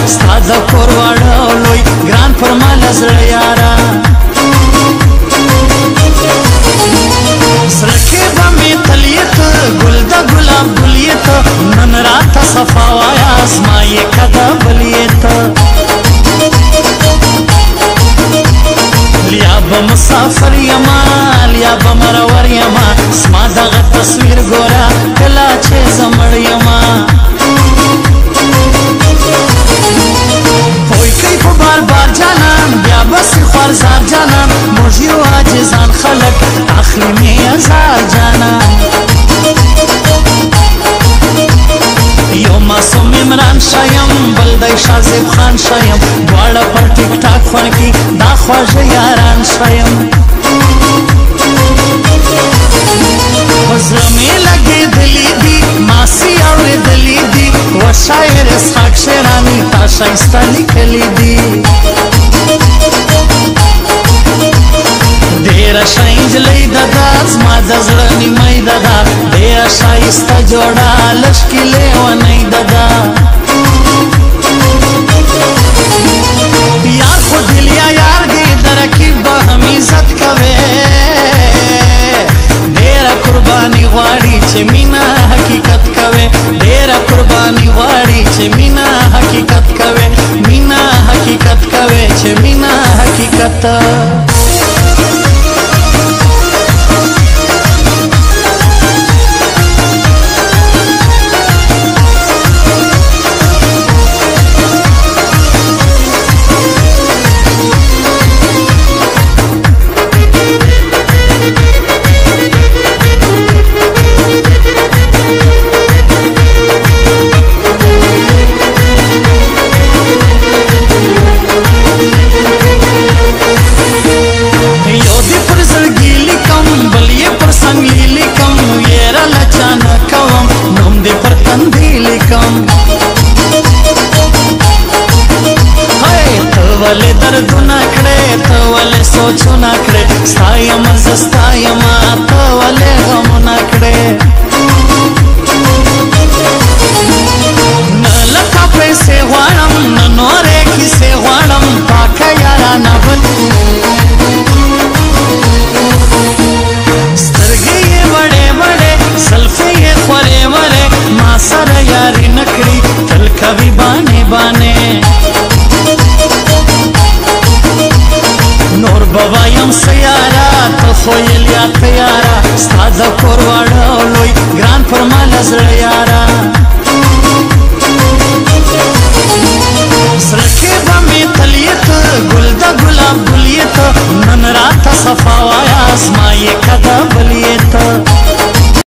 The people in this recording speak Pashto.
ستا د کور واړه لوی ګران پر ما لزړه یاره زړه کې به مې تلیه ته ګل د ګلاب ګلیه ته نن راته صفا وایه زما یې که د بلیه ته لیا به مسافر یما لیا به مرور یما زما دغه تصویر ګوره کله چې زه مړ یما پوی کوي په بار بار جانان بیا به سي خوارزار جانان موږ یو عاجزان خلک اخلي مې ازار جانان یو معصوم عمران شایم بل دی شازیب خان شایم دواړه پر ټیک ټاک فن کې دا خواږه یاران شایم په زړه مې لګېدلي دي ماسي اورېدلي دي و شاعر اسحاق شیراني تا ښایسته لیکلي دي ډېره ښه نجلۍ ده دا زما د زړه نیمۍ ده دا ډېره ښایسته جوړه لښکې لیونۍ ده دا یار خو دلیا یار دی د رقیب به هم عزت کوې ډېره قرباني غواړي چې مینه حقیقت کوې ډېره قرباني غواړي چې مینه حقیقت کوې مینه حقیقت کوې چې مینه حقیقت ولې دردونه کړې ته ولې سوچونه کړې ستا یم زه ستا یم ته ولې غمونه کړې نه لکه پیسې غواړم نه نورې کیسې غواړم پاکه یارانه بل سترګې یې وړې وړې زلفې یې خورې ورې ما سره یاري نه کړي تل کوي بانې بانې نور بوایم سیاره ته خو یې لیا تیاره ستا د کور واړه لوی ګران پر ما لزړه یاره